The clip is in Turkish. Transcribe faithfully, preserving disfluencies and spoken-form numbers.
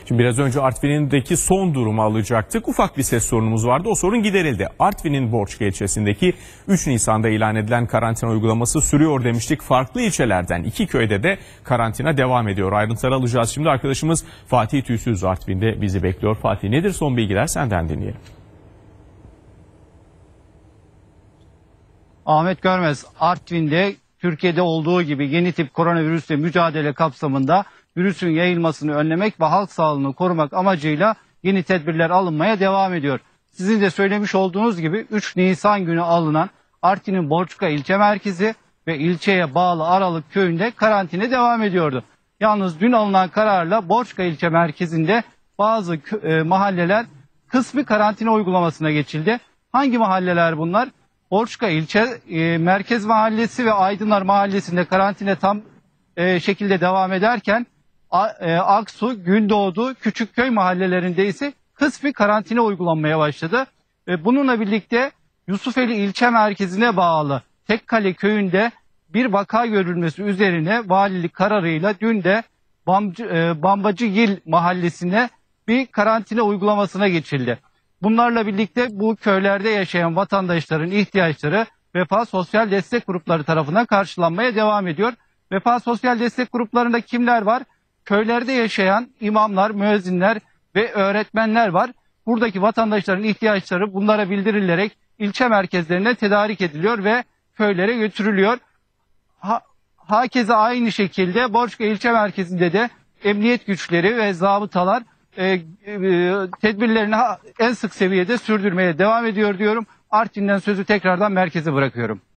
Şimdi biraz önce Artvin'deki son durumu alacaktık. Ufak bir ses sorunumuz vardı. O sorun giderildi. Artvin'in Borçka ilçesindeki üç Nisan'da ilan edilen karantina uygulaması sürüyor demiştik. Farklı ilçelerden iki köyde de karantina devam ediyor. Ayrıntıları alacağız. Şimdi arkadaşımız Fatih Tüysüz Artvin'de bizi bekliyor. Fatih, nedir son bilgiler? Senden dinleyelim. Ahmet Görmez, Artvin'de Türkiye'de olduğu gibi yeni tip koronavirüsle mücadele kapsamında virüsün yayılmasını önlemek ve halk sağlığını korumak amacıyla yeni tedbirler alınmaya devam ediyor. Sizin de söylemiş olduğunuz gibi üç Nisan günü alınan Artvin'in Borçka ilçe merkezi ve ilçeye bağlı Aralık köyünde karantina devam ediyordu. Yalnız dün alınan kararla Borçka ilçe merkezinde bazı e, mahalleler kısmi karantina uygulamasına geçildi. Hangi mahalleler bunlar? Borçka ilçe e, merkez mahallesi ve Aydınlar mahallesinde karantina tam e, şekilde devam ederken A, e, Aksu, Gündoğdu, Küçükköy mahallelerinde ise kısmi karantina uygulanmaya başladı. E, bununla birlikte Yusufeli ilçe merkezine bağlı Tekkale köyünde bir vaka görülmesi üzerine valilik kararıyla dün de Bamcı, e, Bambacıgil mahallesine bir karantina uygulamasına geçildi. Bunlarla birlikte bu köylerde yaşayan vatandaşların ihtiyaçları Vefa Sosyal Destek Grupları tarafından karşılanmaya devam ediyor. Vefa Sosyal Destek Gruplarında kimler var? Köylerde yaşayan imamlar, müezzinler ve öğretmenler var. Buradaki vatandaşların ihtiyaçları bunlara bildirilerek ilçe merkezlerine tedarik ediliyor ve köylere götürülüyor. Ha, hakeza aynı şekilde Borçka ilçe merkezinde de emniyet güçleri ve zabıtalar e, e, tedbirlerini en sık seviyede sürdürmeye devam ediyor diyorum. Artvin'den sözü tekrardan merkeze bırakıyorum.